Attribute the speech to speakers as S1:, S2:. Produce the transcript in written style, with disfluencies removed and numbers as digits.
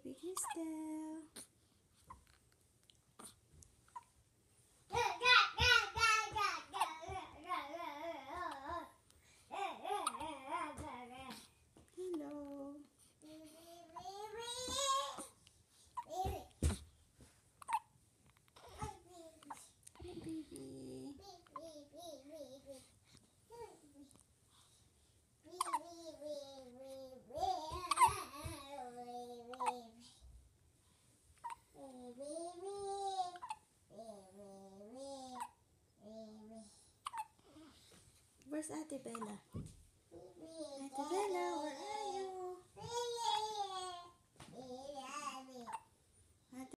S1: baby Christelle. Hello. Hey, baby. Where's Ate Bella? Ate Bella, where